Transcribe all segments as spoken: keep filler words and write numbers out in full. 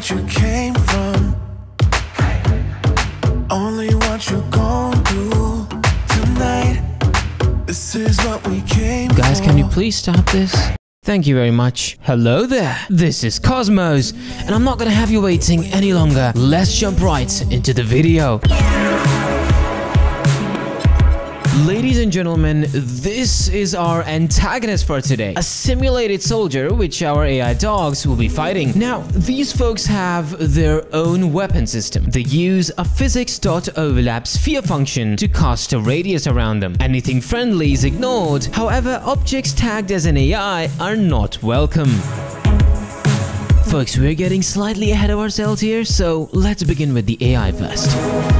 what you came from, only what you gon' do tonight. This is what we came for. Guys, can you please stop this? Thank you very much. Hello there, this is cozmouz, and I'm not gonna have you waiting any longer. Let's jump right into the video. Ladies and gentlemen, this is our antagonist for today, a simulated soldier which our A I dogs will be fighting. Now, these folks have their own weapon system. They use a physics.overlap sphere function to cast a radius around them. Anything friendly is ignored, however, objects tagged as an A I are not welcome. Folks, we're getting slightly ahead of ourselves here, so let's begin with the A I first.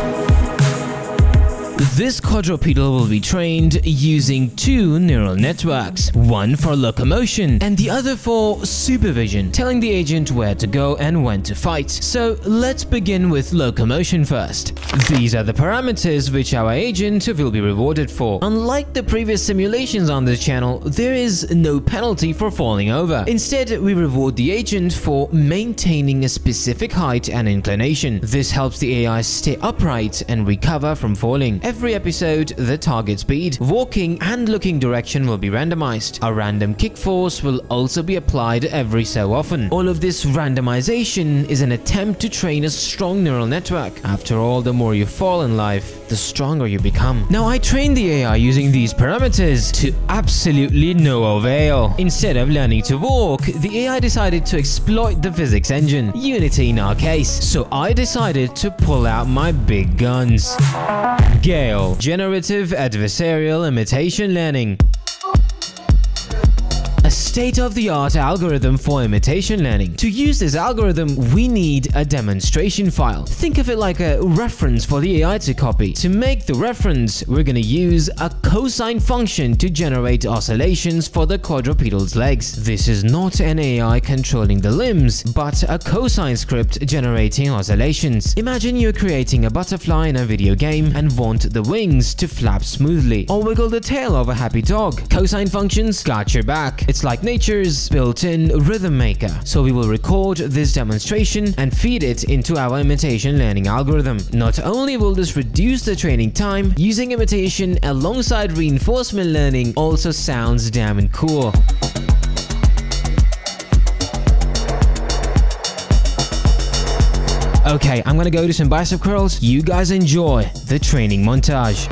This quadrupedal will be trained using two neural networks, one for locomotion and the other for supervision, telling the agent where to go and when to fight. So let's begin with locomotion first. These are the parameters which our agent will be rewarded for. Unlike the previous simulations on this channel, there is no penalty for falling over. Instead, we reward the agent for maintaining a specific height and inclination. This helps the A I stay upright and recover from falling. Every episode, the target speed, walking and looking direction will be randomized. A random kick force will also be applied every so often. All of this randomization is an attempt to train a strong neural network. After all, the more you fall in life, the stronger you become. Now, I trained the A I using these parameters to absolutely no avail. Instead of learning to walk, the A I decided to exploit the physics engine, Unity in our case. So I decided to pull out my big guns. GAIL, Generative Adversarial Imitation Learning. A state-of-the-art algorithm for imitation learning. To use this algorithm, we need a demonstration file. Think of it like a reference for the A I to copy. To make the reference, we're gonna use a cosine function to generate oscillations for the quadrupedal's legs. This is not an A I controlling the limbs, but a cosine script generating oscillations. Imagine you're creating a butterfly in a video game and want the wings to flap smoothly, or wiggle the tail of a happy dog. Cosine functions got your back. It's like nature's built-in rhythm maker. So we will record this demonstration and feed it into our imitation learning algorithm. Not only will this reduce the training time, using imitation alongside reinforcement learning also sounds damn cool. Okay, I'm gonna go do some bicep curls. You guys enjoy the training montage.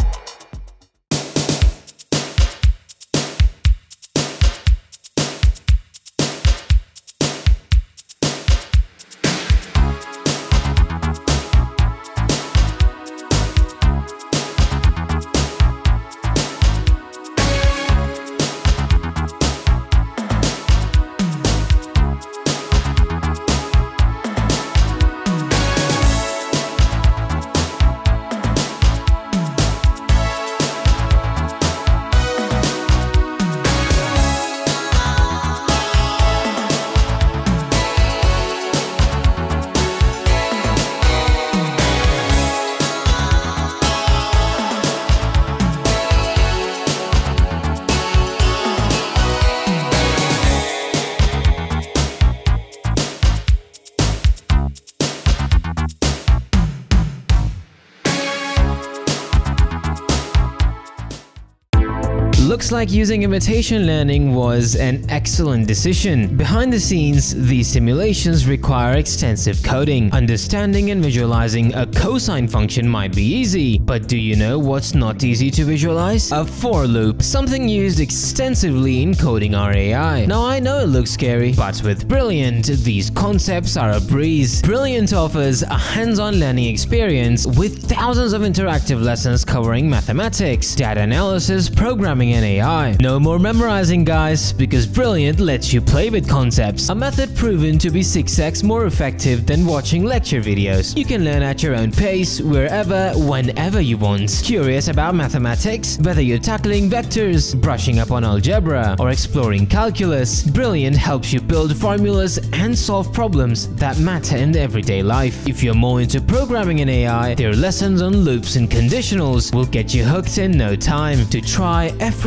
Looks like using imitation learning was an excellent decision. Behind the scenes, these simulations require extensive coding. Understanding and visualizing a cosine function might be easy, but do you know what's not easy to visualize? A for loop, something used extensively in coding our A I. Now I know it looks scary, but with Brilliant, these concepts are a breeze. Brilliant offers a hands-on learning experience with thousands of interactive lessons covering mathematics, data analysis, programming, and A I. No more memorizing, guys, because Brilliant lets you play with concepts, a method proven to be six x more effective than watching lecture videos. You can learn at your own pace, wherever, whenever you want. Curious about mathematics? Whether you're tackling vectors, brushing up on algebra, or exploring calculus, Brilliant helps you build formulas and solve problems that matter in everyday life. If you're more into programming in A I, their lessons on loops and conditionals will get you hooked in no time. To try everything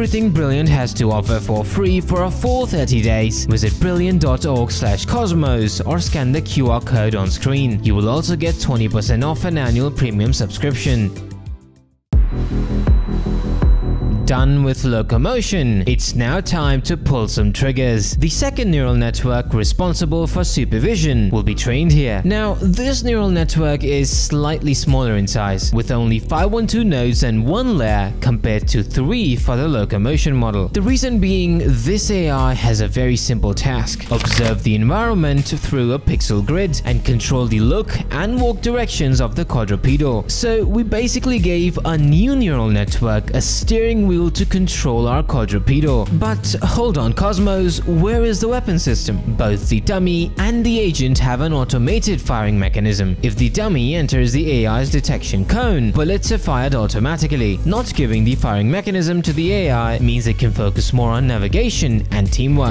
everything Brilliant has to offer for free for a full thirty days. Visit brilliant dot org slash cozmouz or scan the Q R code on screen. You will also get twenty percent off an annual premium subscription. Done with Locomotion, it's now time to pull some triggers. The second neural network responsible for supervision will be trained here. Now, this neural network is slightly smaller in size, with only five hundred twelve nodes and one layer compared to three for the Locomotion model. The reason being, this A I has a very simple task: observe the environment through a pixel grid and control the look and walk directions of the quadrupedal. So we basically gave a new neural network a steering wheel to control our quadrupedal. But hold on, cozmouz, where is the weapon system? Both the dummy and the agent have an automated firing mechanism. If the dummy enters the A I's detection cone, bullets are fired automatically. Not giving the firing mechanism to the A I means it can focus more on navigation and teamwork.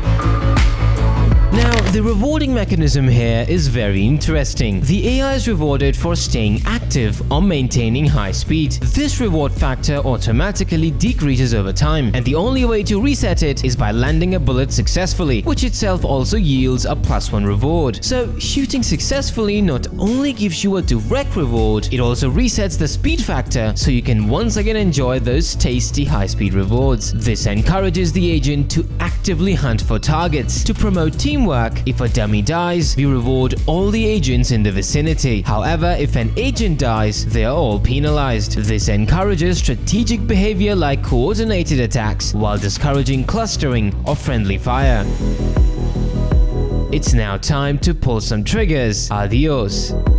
Now, the rewarding mechanism here is very interesting. The A I is rewarded for staying active or maintaining high speed. This reward factor automatically decreases over time, and the only way to reset it is by landing a bullet successfully, which itself also yields a plus one reward. So, shooting successfully not only gives you a direct reward, it also resets the speed factor so you can once again enjoy those tasty high-speed rewards. This encourages the agent to actively hunt for targets. To promote teamwork, if a dummy dies, we reward all the agents in the vicinity. However, if an agent dies, they are all penalized. This encourages strategic behavior like coordinated attacks, while discouraging clustering or friendly fire. It's now time to pull some triggers. Adios.